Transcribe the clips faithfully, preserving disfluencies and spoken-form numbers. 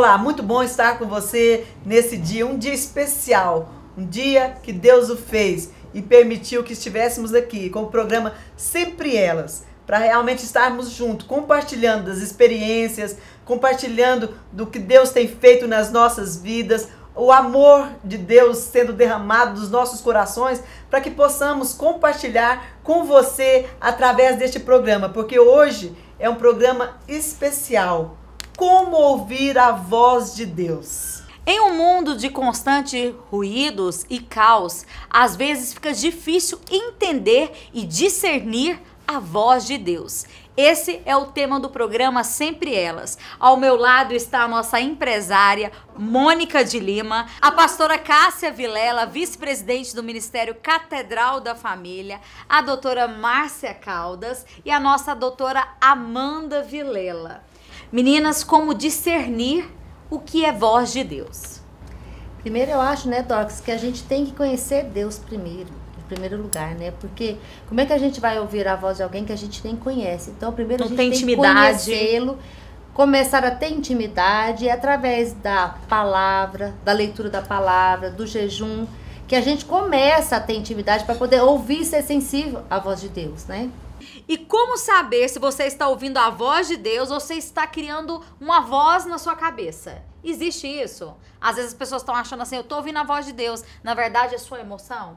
Olá, muito bom estar com você nesse dia, um dia especial, um dia que Deus o fez e permitiu que estivéssemos aqui com o programa Sempre Elas, para realmente estarmos juntos, compartilhando das experiências, compartilhando do que Deus tem feito nas nossas vidas, o amor de Deus sendo derramado dos nossos corações, para que possamos compartilhar com você através deste programa, porque hoje é um programa especial. Como ouvir a voz de Deus? Em um mundo de constantes ruídos e caos, às vezes fica difícil entender e discernir a voz de Deus. Esse é o tema do programa Sempre Elas. Ao meu lado está a nossa empresária Mônica de Lima, a pastora Cássia Vilela, vice-presidente do Ministério Catedral da Família, a doutora Márcia Caldas e a nossa doutora Amanda Vilela. Meninas, como discernir o que é voz de Deus? Primeiro eu acho, né, Dorcas, que a gente tem que conhecer Deus primeiro, em primeiro lugar, né? Porque como é que a gente vai ouvir a voz de alguém que a gente nem conhece? Então, primeiro a gente tem, tem que conhecê-lo, começar a ter intimidade, e através da palavra, da leitura da palavra, do jejum, que a gente começa a ter intimidade para poder ouvir e ser sensível à voz de Deus, né? E como saber se você está ouvindo a voz de Deus ou você está criando uma voz na sua cabeça? Existe isso? Às vezes as pessoas estão achando assim, eu estou ouvindo a voz de Deus. Na verdade é sua emoção?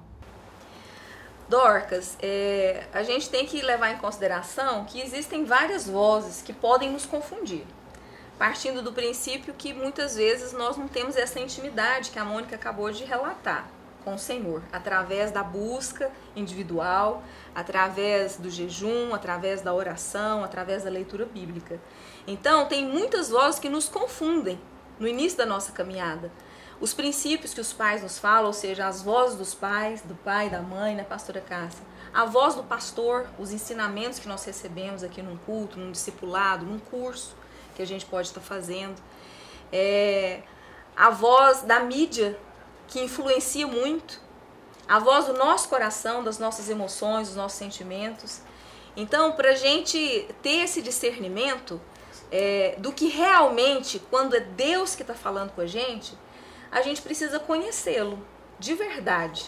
Dorcas, é, a gente tem que levar em consideração que existem várias vozes que podem nos confundir. Partindo do princípio que muitas vezes nós não temos essa intimidade que a Mônica acabou de relatar com o Senhor, através da busca individual, através do jejum, através da oração, através da leitura bíblica. Então, tem muitas vozes que nos confundem no início da nossa caminhada. Os princípios que os pais nos falam, ou seja, as vozes dos pais, do pai, da mãe, né, pastora Cássia? A voz do pastor, os ensinamentos que nós recebemos aqui num culto, num discipulado, num curso que a gente pode estar fazendo. É, a voz da mídia, que influencia muito, a voz do nosso coração, das nossas emoções, dos nossos sentimentos. Então, para a gente ter esse discernimento é, do que realmente, quando é Deus que está falando com a gente, a gente precisa conhecê-lo de verdade.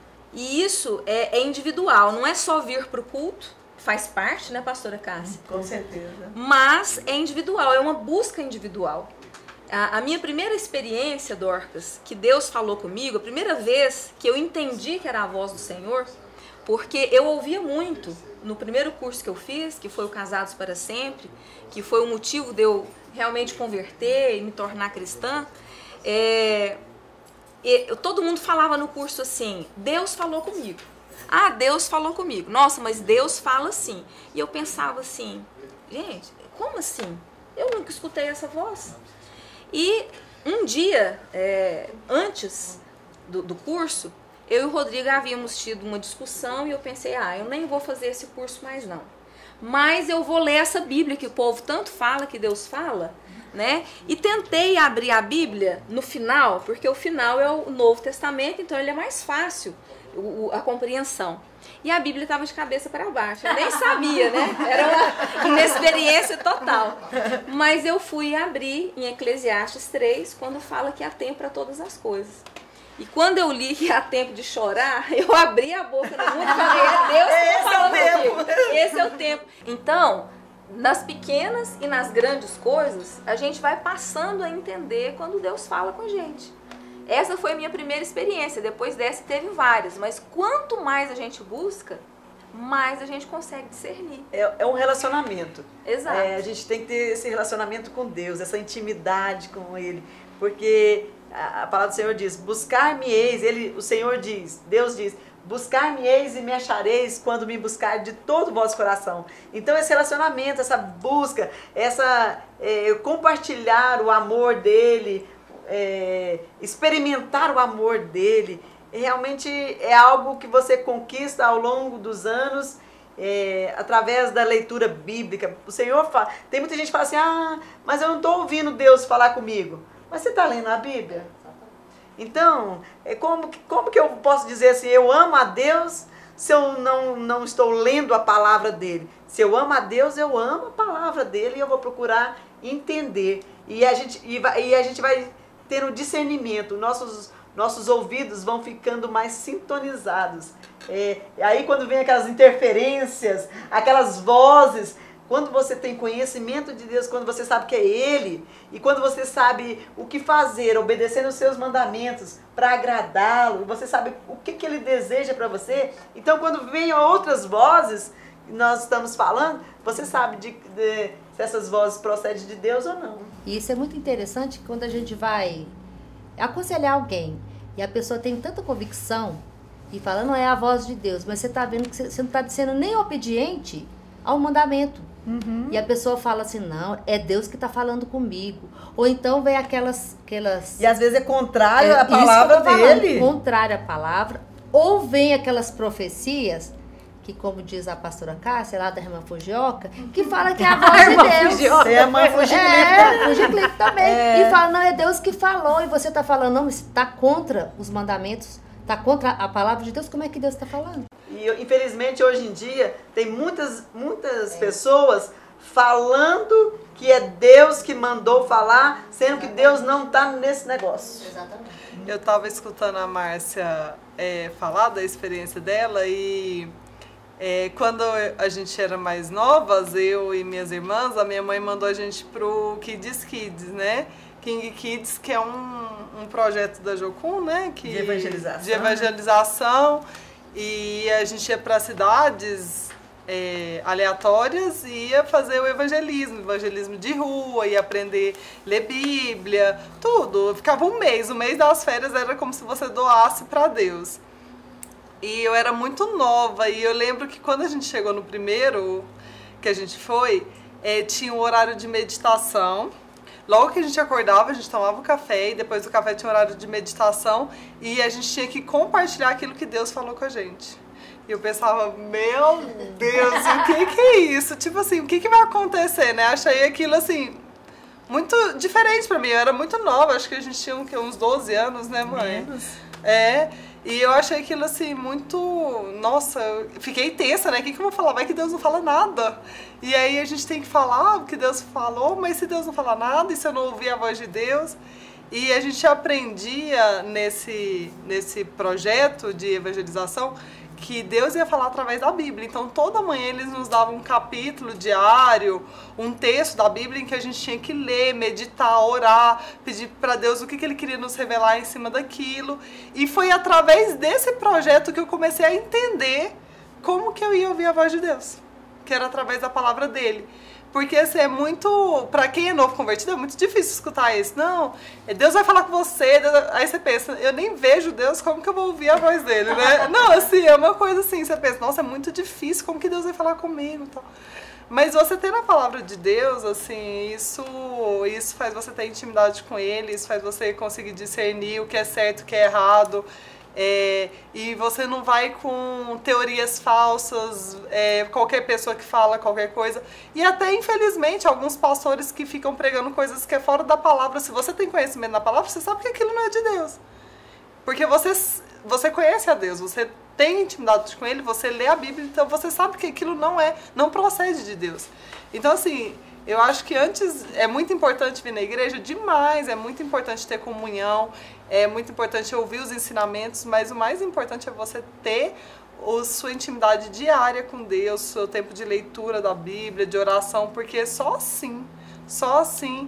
E isso é, é individual, não é só vir para o culto, faz parte, né, pastora Cássia? Com certeza. Mas é individual, é uma busca individual. A minha primeira experiência, Dorcas, que Deus falou comigo, a primeira vez que eu entendi que era a voz do Senhor, porque eu ouvia muito no primeiro curso que eu fiz, que foi o Casados para Sempre, que foi o motivo de eu realmente converter e me tornar cristã, é, eu, todo mundo falava no curso assim, Deus falou comigo. Ah, Deus falou comigo. Nossa, mas Deus fala assim. E eu pensava assim, gente, como assim? Eu nunca escutei essa voz. E um dia, é, antes do, do curso, eu e o Rodrigo havíamos tido uma discussão e eu pensei, ah, eu nem vou fazer esse curso mais não. Mas eu vou ler essa Bíblia que o povo tanto fala, que Deus fala, né? E tentei abrir a Bíblia no final, porque o final é o Novo Testamento, então ele é mais fácil, o, a compreensão. E a Bíblia estava de cabeça para baixo, eu nem sabia, né? Era uma inexperiência total. Mas eu fui abrir em Eclesiastes três, quando fala que há tempo para todas as coisas. E quando eu li que há tempo de chorar, eu abri a boca no mundo e falei, é Deus que está falando comigo. Esse é o tempo. Então, nas pequenas e nas grandes coisas, a gente vai passando a entender quando Deus fala com a gente. Essa foi a minha primeira experiência, depois dessa teve várias, mas quanto mais a gente busca, mais a gente consegue discernir. É, é um relacionamento. Exato. É, a gente tem que ter esse relacionamento com Deus, essa intimidade com Ele, porque a, a palavra do Senhor diz, buscar-me-eis, Ele, o Senhor diz, Deus diz, buscar-me-eis e me achareis quando me buscar de todo o vosso coração. Então esse relacionamento, essa busca, essa é, compartilhar o amor dEle, É, experimentar o amor dele, realmente é algo que você conquista ao longo dos anos, é, através da leitura bíblica. O Senhor fala, tem muita gente que fala assim, ah, mas eu não estou ouvindo Deus falar comigo. Mas você está lendo a Bíblia? Então, é como, como que eu posso dizer assim, eu amo a Deus se eu não, não estou lendo a palavra dele? Se eu amo a Deus, eu amo a palavra dele e eu vou procurar entender. E a gente, e vai, e a gente vai ter um discernimento, nossos, nossos ouvidos vão ficando mais sintonizados. É, aí quando vem aquelas interferências, aquelas vozes, quando você tem conhecimento de Deus, quando você sabe que é Ele, e quando você sabe o que fazer, obedecendo os seus mandamentos para agradá-lo, você sabe o que, que Ele deseja para você, então quando vem outras vozes, nós estamos falando, você sabe de, de, se essas vozes procedem de Deus ou não. E isso é muito interessante quando a gente vai aconselhar alguém e a pessoa tem tanta convicção e fala, não é a voz de Deus, mas você está vendo que você não está sendo nem obediente ao mandamento. Uhum. E a pessoa fala assim, não, é Deus que está falando comigo. Ou então vem aquelas... aquelas e às vezes é contrário é, à palavra dele. Falando, contrário à palavra. Ou vem aquelas profecias... que como diz a pastora Cássia, lá da irmã Fujioka, que fala que é a voz de Deus. Fujioka. É a irmã Fujiclipe. É, Fujiclipe também. É. E fala, não, é Deus que falou, e você está falando, não, está contra os mandamentos, está contra a palavra de Deus, como é que Deus está falando? E infelizmente hoje em dia tem muitas, muitas é. pessoas falando que é Deus que mandou falar, sendo que Deus não está nesse negócio. Exatamente. Eu estava escutando a Márcia é, falar da experiência dela e... É, quando a gente era mais novas, eu e minhas irmãs, a minha mãe mandou a gente pro Kids Kids, né? King Kids, que é um, um projeto da Jocum, né? Que, de evangelização. De evangelização. E a gente ia para cidades é, aleatórias e ia fazer o evangelismo, evangelismo de rua, ia aprender a ler Bíblia, tudo. Ficava um mês, o mês das férias era como se você doasse para Deus. E eu era muito nova, e eu lembro que quando a gente chegou no primeiro que a gente foi, é, tinha um horário de meditação. Logo que a gente acordava, a gente tomava o café, e depois do café tinha um horário de meditação, e a gente tinha que compartilhar aquilo que Deus falou com a gente. E eu pensava, meu Deus, o que que é isso? Tipo assim, o que que vai acontecer, né? Achei aquilo assim... muito diferente pra mim, eu era muito nova, acho que a gente tinha uns doze anos, né, mãe? Menos. É, e eu achei aquilo assim muito... Nossa, eu fiquei tensa, né? O que, que eu vou falar? Vai que Deus não fala nada. E aí a gente tem que falar o que Deus falou, mas se Deus não falar nada, e se eu não ouvir a voz de Deus... E a gente aprendia nesse, nesse projeto de evangelização que Deus ia falar através da Bíblia. Então, toda manhã eles nos davam um capítulo diário, um texto da Bíblia em que a gente tinha que ler, meditar, orar, pedir para Deus o que, que Ele queria nos revelar em cima daquilo. E foi através desse projeto que eu comecei a entender como que eu ia ouvir a voz de Deus, que era através da palavra dele. Porque assim, é muito, pra quem é novo convertido, é muito difícil escutar isso. Não, Deus vai falar com você, Deus... aí você pensa, eu nem vejo Deus, como que eu vou ouvir a voz dele, né? Não, assim, é uma coisa assim, você pensa, nossa, é muito difícil, como que Deus vai falar comigo e tal. Mas você ter a palavra de Deus, assim, isso, isso faz você ter intimidade com Ele, isso faz você conseguir discernir o que é certo, o que é errado. É, e você não vai com teorias falsas, é, qualquer pessoa que fala qualquer coisa. E até, infelizmente, alguns pastores que ficam pregando coisas que é fora da palavra. Se você tem conhecimento da palavra, você sabe que aquilo não é de Deus. Porque você, você conhece a Deus, você tem intimidade com Ele, você lê a Bíblia, então você sabe que aquilo não é, não procede de Deus. Então, assim... Eu acho que antes é muito importante vir na igreja, demais, é muito importante ter comunhão, é muito importante ouvir os ensinamentos, mas o mais importante é você ter a sua intimidade diária com Deus, seu tempo de leitura da Bíblia, de oração, porque só assim, só assim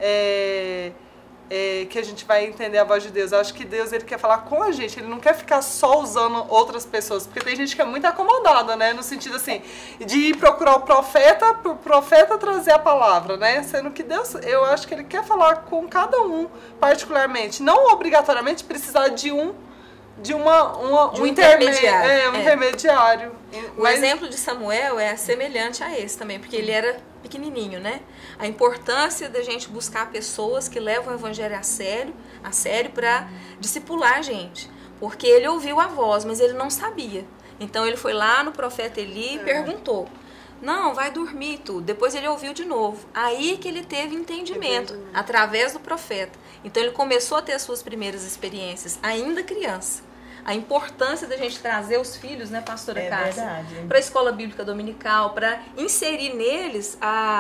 é, é, que a gente vai entender a voz de Deus. Eu acho que Deus, Ele quer falar com a gente, Ele não quer ficar só usando outras pessoas, porque tem gente que é muito acomodada, né, no sentido assim, de ir procurar o profeta, para o profeta trazer a palavra, né, sendo que Deus, eu acho que Ele quer falar com cada um, particularmente, não obrigatoriamente precisar de um, de uma, uma de um, um intermediário. É, um é. intermediário. O Mas... exemplo de Samuel é semelhante a esse também, porque ele era pequenininho, né? A importância da gente buscar pessoas que levam o evangelho a sério, a sério para discipular a gente. Porque ele ouviu a voz, mas ele não sabia. Então ele foi lá no profeta Eli e é. perguntou. Não, vai dormir tudo. Depois ele ouviu de novo. Aí que ele teve entendimento, Entendi. através do profeta. Então ele começou a ter as suas primeiras experiências, ainda criança. A importância da gente trazer os filhos, né, pastora é Cássia? Para a escola bíblica dominical, para inserir neles a,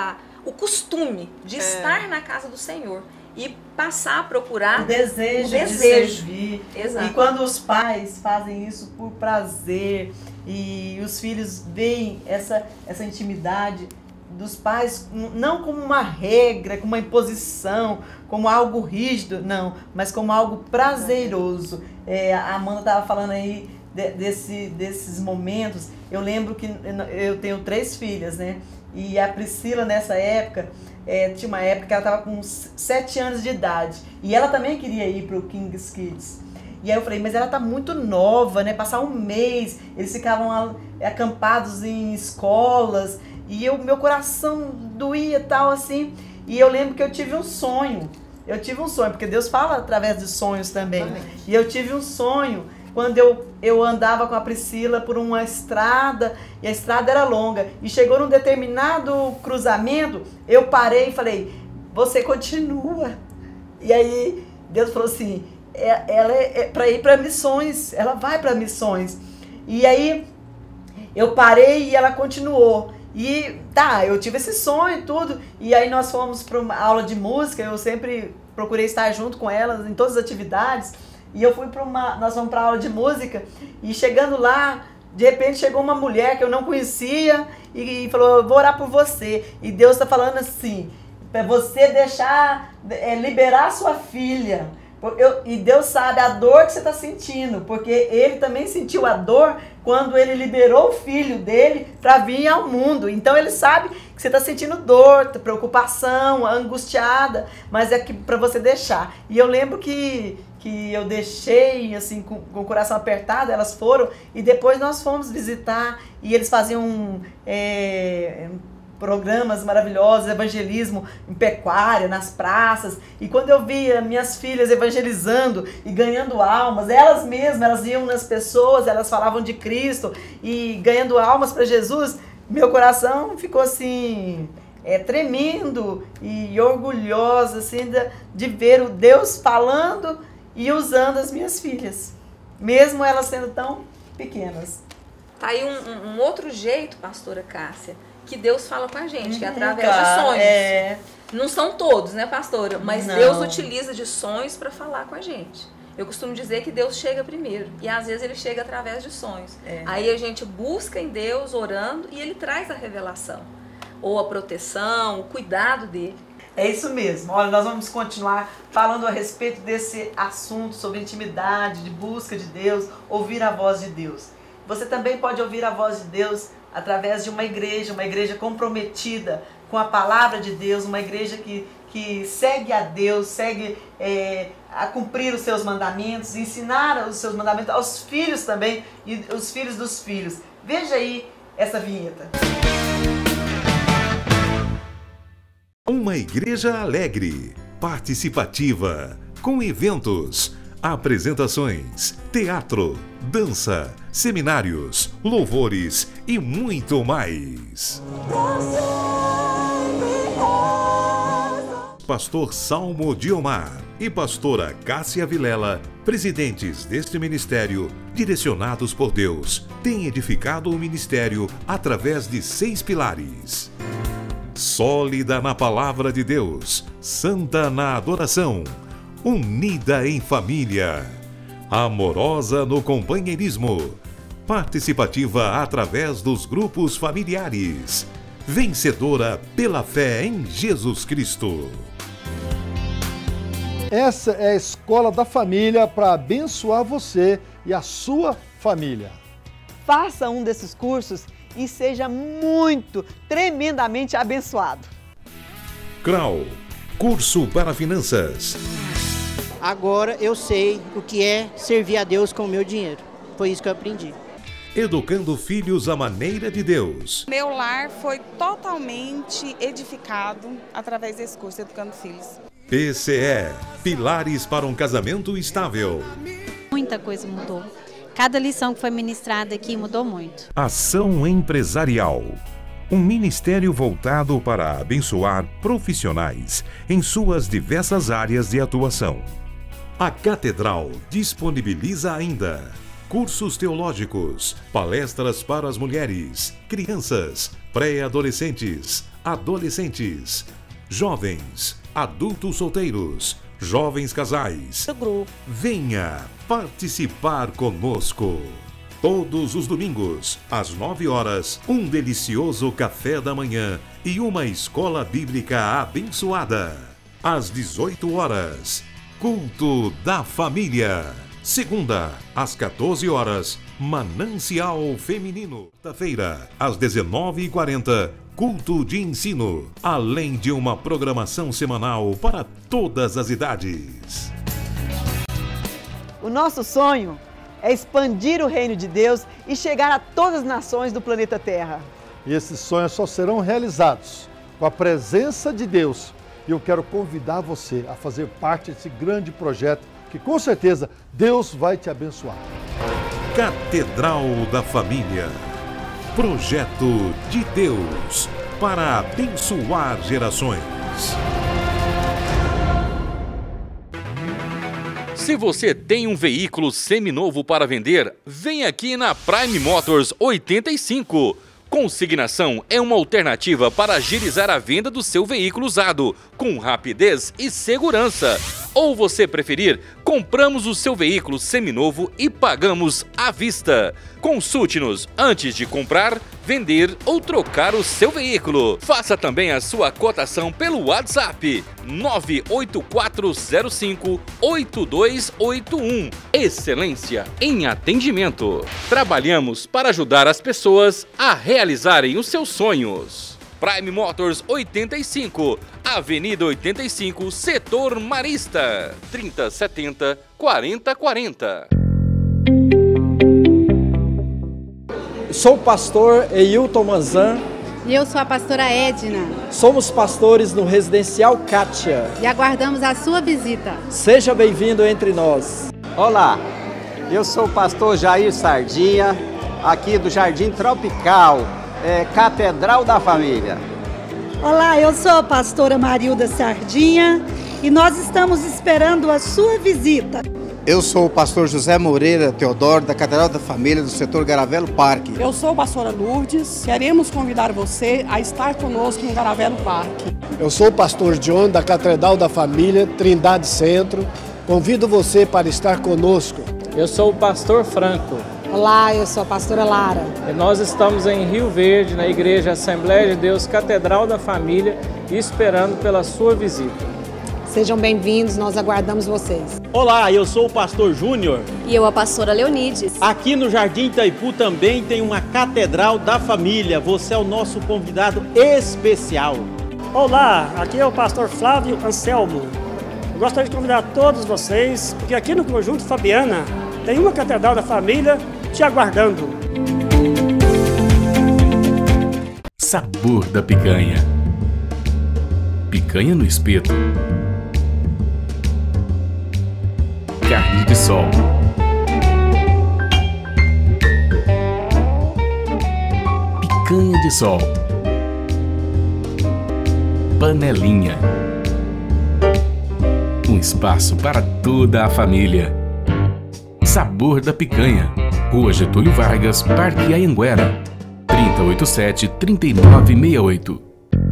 o costume de É. estar na casa do Senhor e passar a procurar O desejo, o desejo. de servir. Exato. E quando os pais fazem isso por prazer e os filhos veem essa, essa intimidade dos pais, não como uma regra, como uma imposição, como algo rígido, não, mas como algo prazeroso. É, a Amanda estava falando aí de, desse, desses momentos. Eu lembro que eu tenho três filhas, né? E a Priscila, nessa época, é, tinha uma época que ela estava com sete anos de idade. E ela também queria ir para o King's Kids. E aí eu falei, mas ela tá muito nova, né? Passar um mês, eles ficavam acampados em escolas. E o meu coração doía e tal, assim. E eu lembro que eu tive um sonho. Eu tive um sonho, porque Deus fala através de sonhos também. Amém. E eu tive um sonho quando eu, eu andava com a Priscila por uma estrada, e a estrada era longa. E chegou num determinado cruzamento, eu parei e falei, você continua. E aí Deus falou assim, ela é, é para ir para missões, ela vai para missões. E aí eu parei e ela continuou. E tá, eu tive esse sonho e tudo, e aí nós fomos para uma aula de música, eu sempre procurei estar junto com elas em todas as atividades, e eu fui para uma, nós fomos para aula de música, e chegando lá, de repente chegou uma mulher que eu não conhecia, e, e falou, eu vou orar por você, e Deus está falando assim, para você deixar, é, liberar sua filha. Eu, e Deus sabe a dor que você está sentindo, porque Ele também sentiu a dor quando Ele liberou o filho dele para vir ao mundo. Então Ele sabe que você está sentindo dor, preocupação, angustiada, mas é para você deixar. E eu lembro que, que eu deixei assim com, com o coração apertado, elas foram, e depois nós fomos visitar, e eles faziam é, programas maravilhosos, evangelismo em pecuária, nas praças. E quando eu via minhas filhas evangelizando e ganhando almas, elas mesmas, elas iam nas pessoas, elas falavam de Cristo e ganhando almas para Jesus, meu coração ficou assim, é, tremendo e orgulhosa assim, de, de ver o Deus falando e usando as minhas filhas, mesmo elas sendo tão pequenas. Tá aí um, um, um outro jeito, pastora Cássia, que Deus fala com a gente, que é através Cara, de sonhos. É... Não são todos, né, pastora? Mas Não. Deus utiliza de sonhos para falar com a gente. Eu costumo dizer que Deus chega primeiro, e às vezes Ele chega através de sonhos. É. Aí a gente busca em Deus, orando, e Ele traz a revelação, ou a proteção, o cuidado dele. É isso mesmo. Olha, nós vamos continuar falando a respeito desse assunto sobre intimidade, de busca de Deus, ouvir a voz de Deus. Você também pode ouvir a voz de Deus através de uma igreja, uma igreja comprometida com a palavra de Deus, uma igreja que, que segue a Deus, segue é, a cumprir os seus mandamentos, ensinar os seus mandamentos aos filhos também e os filhos dos filhos. Veja aí essa vinheta. Uma igreja alegre, participativa, com eventos, apresentações, teatro, dança, seminários, louvores e muito mais. Pastor Salmo Diomar e pastora Cássia Vilela, presidentes deste ministério, direcionados por Deus, têm edificado o ministério através de seis pilares. Sólida na palavra de Deus, santa na adoração, unida em família, amorosa no companheirismo, participativa através dos grupos familiares, vencedora pela fé em Jesus Cristo. Essa é a escola da família para abençoar você e a sua família. Faça um desses cursos e seja muito, tremendamente abençoado. C R A U, curso para finanças. Agora eu sei o que é servir a Deus com o meu dinheiro. Foi isso que eu aprendi. Educando filhos à maneira de Deus. Meu lar foi totalmente edificado através desse curso, Educando Filhos. P C E, Pilares para um Casamento Estável. Muita coisa mudou. Cada lição que foi ministrada aqui mudou muito. Ação Empresarial. Um ministério voltado para abençoar profissionais em suas diversas áreas de atuação. A Catedral disponibiliza ainda cursos teológicos, palestras para as mulheres, crianças, pré-adolescentes, adolescentes, jovens, adultos solteiros, jovens casais. Venha participar conosco. Todos os domingos, às nove horas, um delicioso café da manhã e uma escola bíblica abençoada. Às dezoito horas, culto da família. Segunda, às quatorze horas, Manancial Feminino. Quarta-feira, às dezenove e quarenta, culto de ensino, além de uma programação semanal para todas as idades. O nosso sonho é expandir o reino de Deus e chegar a todas as nações do planeta Terra. E esses sonhos só serão realizados com a presença de Deus. E eu quero convidar você a fazer parte desse grande projeto que com certeza Deus vai te abençoar. Catedral da Família. Projeto de Deus para abençoar gerações. Se você tem um veículo seminovo para vender, vem aqui na Prime Motors oitenta e cinco. Consignação é uma alternativa para agilizar a venda do seu veículo usado, com rapidez e segurança. Ou você preferir, compramos o seu veículo seminovo e pagamos à vista. Consulte-nos antes de comprar, vender ou trocar o seu veículo. Faça também a sua cotação pelo WhatsApp nove oito quatro zero cinco oito dois oito um. Excelência em atendimento. Trabalhamos para ajudar as pessoas a realizarem os seus sonhos. Prime Motors oitenta e cinco, Avenida oitenta e cinco, Setor Marista, trinta setenta, quarenta quarenta. Sou o pastor Eilton Manzan. E eu sou a pastora Edna. Somos pastores no Residencial Kátia. E aguardamos a sua visita. Seja bem-vindo entre nós. Olá, eu sou o pastor Jair Sardinha, aqui do Jardim Tropical. É, Catedral da Família. Olá, eu sou a pastora Marilda Sardinha e nós estamos esperando a sua visita. Eu sou o pastor José Moreira Teodoro, da Catedral da Família, do setor Garavelo Parque. Eu sou a pastora Lourdes, queremos convidar você a estar conosco no Garavelo Parque. Eu sou o pastor John, da Catedral da Família, Trindade Centro. Convido você para estar conosco. Eu sou o pastor Franco. Olá, eu sou a pastora Lara. E nós estamos em Rio Verde, na Igreja Assembleia de Deus, Catedral da Família, esperando pela sua visita. Sejam bem-vindos, nós aguardamos vocês. Olá, eu sou o pastor Júnior. E eu a pastora Leonides. Aqui no Jardim Itaipu também tem uma Catedral da Família. Você é o nosso convidado especial. Olá, aqui é o pastor Flávio Anselmo. Eu gostaria de convidar todos vocês, porque aqui no Conjunto Fabiana tem uma Catedral da Família te aguardando. Sabor da picanha. Picanha no espeto. Carne de sol. Picanha de sol. Panelinha. Um espaço para toda a família. Sabor da Picanha. Rua Getúlio Vargas, Parque Anhanguera. trinta e oitenta e sete, trinta e nove sessenta e oito.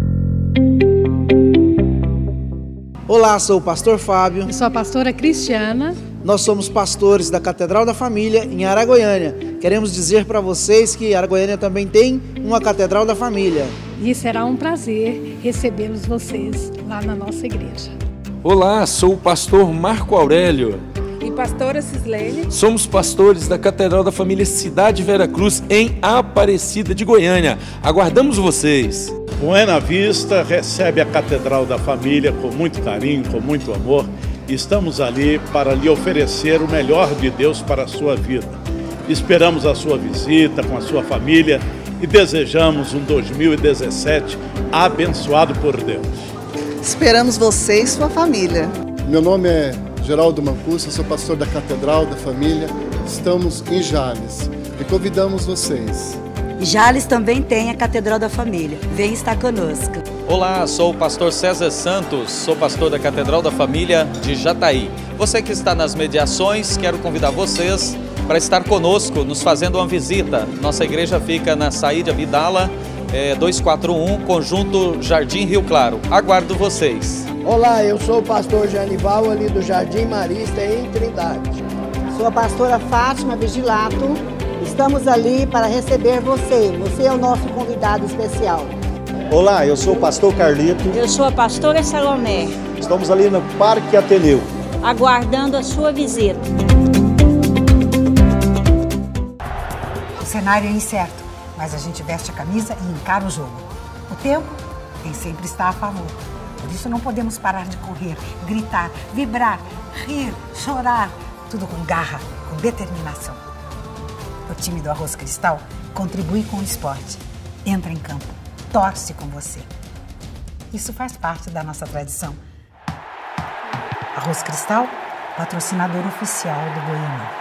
Olá, sou o pastor Fábio. Eu sou a pastora Cristiana. Nós somos pastores da Catedral da Família em Aragoiânia. Queremos dizer para vocês que Aragoiânia também tem uma Catedral da Família. E será um prazer recebê-los vocês lá na nossa igreja. Olá, sou o pastor Marco Aurélio. E pastora Cislene. Somos pastores da Catedral da Família Cidade Vera Cruz, em Aparecida de Goiânia. Aguardamos vocês. Buena Vista recebe a Catedral da Família com muito carinho, com muito amor. Estamos ali para lhe oferecer o melhor de Deus para a sua vida. Esperamos a sua visita com a sua família e desejamos um dois mil e dezessete abençoado por Deus. Esperamos você e sua família. Meu nome é Geraldo Mancuso, sou pastor da Catedral da Família. Estamos em Jales e convidamos vocês. Jales também tem a Catedral da Família. Vem estar conosco. Olá, sou o pastor César Santos, sou pastor da Catedral da Família de Jataí. Você que está nas mediações, quero convidar vocês para estar conosco, nos fazendo uma visita. Nossa igreja fica na Saída Vidala, é, dois quatro um, Conjunto Jardim Rio Claro. Aguardo vocês. Olá, eu sou o pastor Janival, ali do Jardim Marista, em Trindade. Sou a pastora Fátima Vigilato. Estamos ali para receber você. Você é o nosso convidado especial. Olá, eu sou o pastor Carlito. Eu sou a pastora Salomé. Estamos ali no Parque Ateneu, aguardando a sua visita. O cenário é incerto, mas a gente veste a camisa e encara o jogo. O tempo nem sempre está a favor. Por isso não podemos parar de correr, gritar, vibrar, rir, chorar. Tudo com garra, com determinação. O time do Arroz Cristal contribui com o esporte. Entra em campo, torce com você. Isso faz parte da nossa tradição. Arroz Cristal, patrocinador oficial do Goiânia.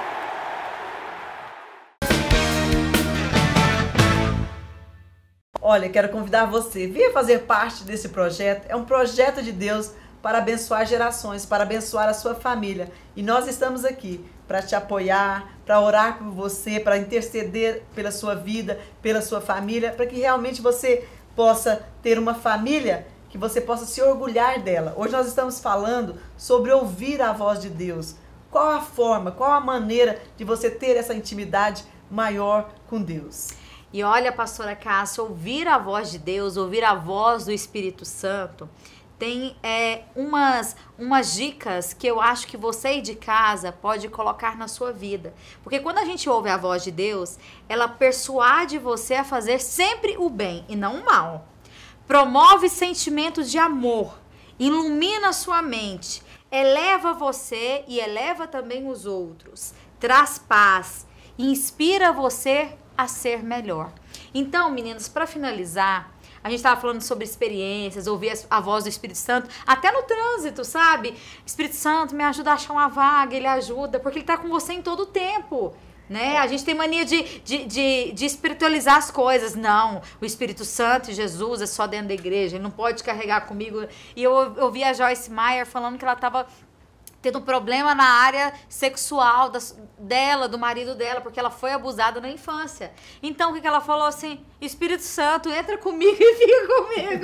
Olha, quero convidar você, venha fazer parte desse projeto. É um projeto de Deus para abençoar gerações, para abençoar a sua família. E nós estamos aqui para te apoiar, para orar por você, para interceder pela sua vida, pela sua família, para que realmente você possa ter uma família que você possa se orgulhar dela. Hoje nós estamos falando sobre ouvir a voz de Deus. Qual a forma, qual a maneira de você ter essa intimidade maior com Deus? E olha, pastora Cássia, ouvir a voz de Deus, ouvir a voz do Espírito Santo, tem é, umas, umas dicas que eu acho que você aí de casa pode colocar na sua vida. Porque quando a gente ouve a voz de Deus, ela persuade você a fazer sempre o bem e não o mal. Promove sentimentos de amor, ilumina a sua mente, eleva você e eleva também os outros, traz paz, inspira você a ser melhor. Então, meninos, para finalizar, a gente estava falando sobre experiências, ouvir a voz do Espírito Santo, até no trânsito, sabe? Espírito Santo, me ajuda a achar uma vaga, ele ajuda, porque ele está com você em todo o tempo. Né? A gente tem mania de, de, de, de espiritualizar as coisas. Não, o Espírito Santo e Jesus é só dentro da igreja, ele não pode carregar comigo. E eu ouvi a Joyce Meyer falando que ela estava tendo um problema na área sexual da, dela, do marido dela, porque ela foi abusada na infância. Então, o que, que ela falou assim? Espírito Santo, entra comigo e fica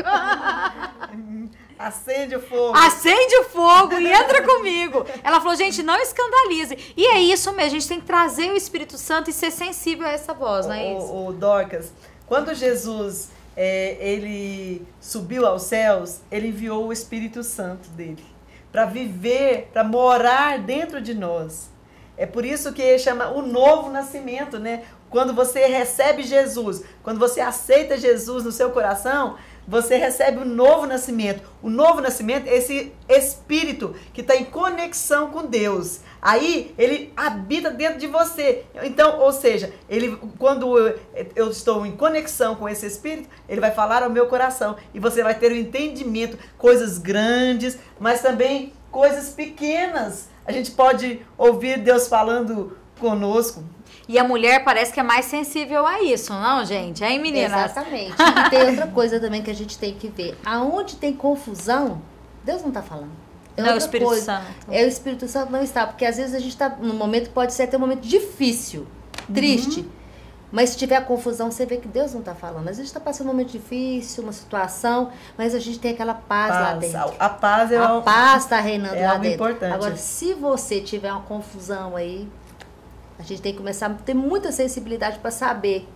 comigo. Acende o fogo. Acende o fogo e entra comigo. Ela falou, gente, não escandalize. E é isso mesmo, a gente tem que trazer o Espírito Santo e ser sensível a essa voz, não é isso? O, o Dorcas, quando Jesus é, ele subiu aos céus, ele enviou o Espírito Santo dele para viver, para morar dentro de nós. É por isso que ele chama o novo nascimento, né? Quando você recebe Jesus, quando você aceita Jesus no seu coração, você recebe o novo nascimento. O novo nascimento é esse espírito que está em conexão com Deus. Aí ele habita dentro de você. Então, ou seja, ele, quando eu, eu estou em conexão com esse espírito, ele vai falar ao meu coração. E você vai ter o entendimento, coisas grandes, mas também coisas pequenas. A gente pode ouvir Deus falando conosco. E a mulher parece que é mais sensível a isso, não, gente? Hein, meninas? Exatamente. E tem outra coisa também que a gente tem que ver. Aonde tem confusão, Deus não está falando. É não, outra o Espírito coisa. Santo. É o Espírito Santo não está. Porque às vezes a gente está num momento, pode ser até um momento difícil, triste. Uhum. Mas se tiver confusão, você vê que Deus não está falando. Às vezes está passando um momento difícil, uma situação, mas a gente tem aquela paz, paz lá dentro. A paz é A paz está reinando é lá algo dentro. Importante. Agora, se você tiver uma confusão aí, a gente tem que começar a ter muita sensibilidade para saber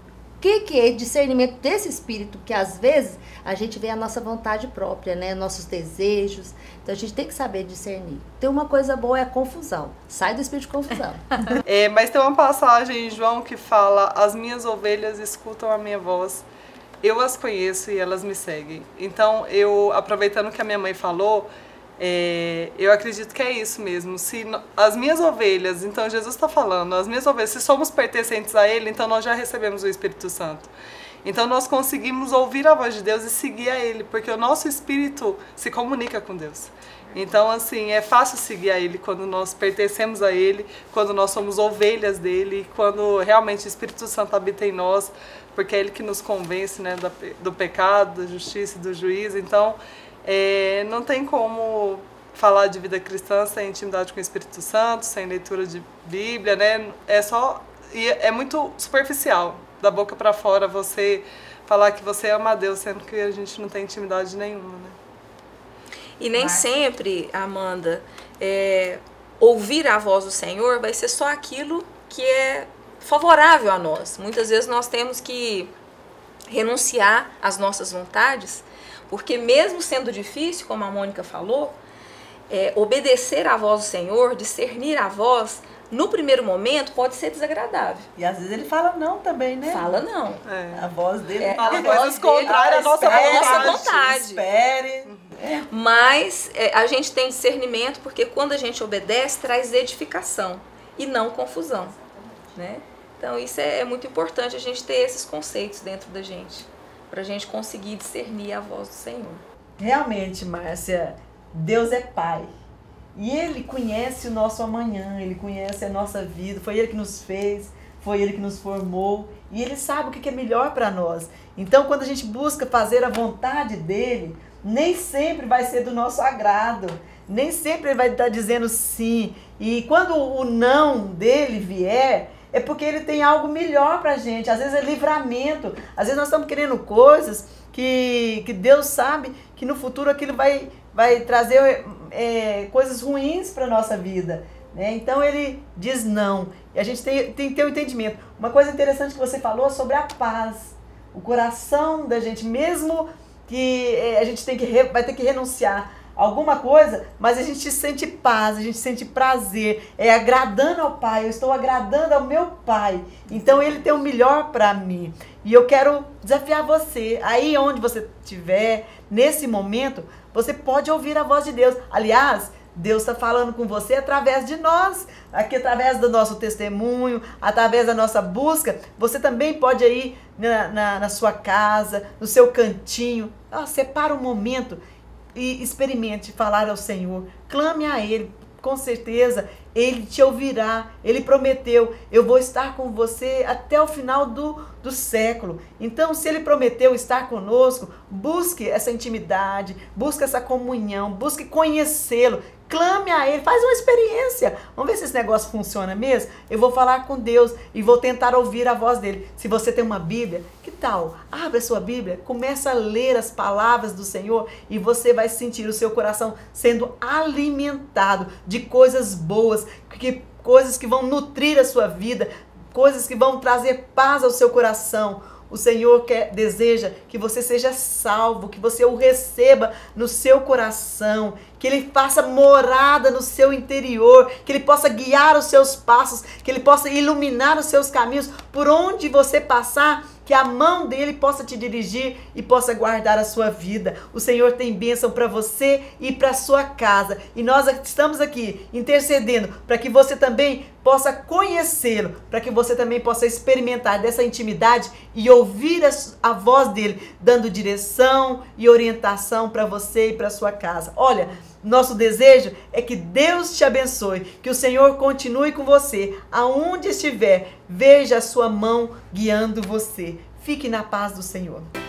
o que, que é discernimento desse espírito, que às vezes a gente vê a nossa vontade própria, né? Nossos desejos. Então a gente tem que saber discernir. Tem uma coisa boa, é a confusão. Sai do espírito de confusão. É, mas tem uma passagem em João que fala: as minhas ovelhas escutam a minha voz, eu as conheço e elas me seguem. Então, eu, aproveitando que a minha mãe falou, É, eu acredito que é isso mesmo. Se no, as minhas ovelhas, então Jesus está falando, as minhas ovelhas, se somos pertencentes a Ele, então nós já recebemos o Espírito Santo. Então nós conseguimos ouvir a voz de Deus e seguir a Ele, porque o nosso espírito se comunica com Deus. Então, assim, é fácil seguir a Ele quando nós pertencemos a Ele, quando nós somos ovelhas dEle, quando realmente o Espírito Santo habita em nós, porque é Ele que nos convence, né, do, do pecado, da justiça e do juízo. Então, É, não tem como falar de vida cristã sem intimidade com o Espírito Santo, sem leitura de Bíblia, né? É só, e é muito superficial, da boca para fora você falar que você ama a Deus, sendo que a gente não tem intimidade nenhuma, né? E nem Mas... sempre, Amanda, é, ouvir a voz do Senhor vai ser só aquilo que é favorável a nós. Muitas vezes nós temos que renunciar às nossas vontades, porque mesmo sendo difícil, como a Mônica falou, é, obedecer à voz do Senhor, discernir a voz, no primeiro momento pode ser desagradável. E às vezes ele fala não também, né? Fala não. É. A voz dele é, fala coisas contrárias à nossa vontade. vontade. Espere. É. Mas é, a gente tem discernimento porque quando a gente obedece, traz edificação e não confusão, né? Então isso é, é muito importante a gente ter esses conceitos dentro da gente, para a gente conseguir discernir a voz do Senhor. Realmente, Márcia, Deus é Pai. E Ele conhece o nosso amanhã, Ele conhece a nossa vida, foi Ele que nos fez, foi Ele que nos formou, e Ele sabe o que é melhor para nós. Então, quando a gente busca fazer a vontade dEle, nem sempre vai ser do nosso agrado, nem sempre Ele vai estar dizendo sim. E quando o não dEle vier, é porque Ele tem algo melhor para a gente, às vezes é livramento, às vezes nós estamos querendo coisas que, que Deus sabe que no futuro aquilo vai, vai trazer é, coisas ruins para a nossa vida, né? Então Ele diz não, e a gente tem, tem que ter um entendimento. Uma coisa interessante que você falou sobre a paz, o coração da gente, mesmo que é, a gente tem que re, vai ter que renunciar a alguma coisa, mas a gente sente paz, a gente sente prazer, é agradando ao Pai, eu estou agradando ao meu Pai, então Ele tem o melhor para mim. E eu quero desafiar você, aí onde você estiver, nesse momento, você pode ouvir a voz de Deus. Aliás, Deus está falando com você através de nós, aqui através do nosso testemunho, através da nossa busca. Você também pode ir na, na, na sua casa, no seu cantinho, ah, separa um momento e experimente falar ao Senhor, clame a Ele, com certeza Ele te ouvirá. Ele prometeu, eu vou estar com você até o final do, do século. Então, se Ele prometeu estar conosco, busque essa intimidade, busque essa comunhão, busque conhecê-lo, clame a Ele, faz uma experiência, vamos ver se esse negócio funciona mesmo. Eu vou falar com Deus e vou tentar ouvir a voz dele. Se você tem uma Bíblia, que tal? Abre a sua Bíblia, começa a ler as palavras do Senhor e você vai sentir o seu coração sendo alimentado de coisas boas, que, coisas que vão nutrir a sua vida, coisas que vão trazer paz ao seu coração. O Senhor quer, deseja que você seja salvo, que você o receba no seu coração, que Ele faça morada no seu interior, que Ele possa guiar os seus passos, que Ele possa iluminar os seus caminhos, por onde você passar, que a mão dEle possa te dirigir e possa guardar a sua vida. O Senhor tem bênção para você e para a sua casa. E nós estamos aqui intercedendo para que você também possa conhecê-lo, para que você também possa experimentar dessa intimidade e ouvir a, a voz dEle, dando direção e orientação para você e para a sua casa. Olha, nosso desejo é que Deus te abençoe, que o Senhor continue com você, aonde estiver, veja a sua mão guiando você. Fique na paz do Senhor.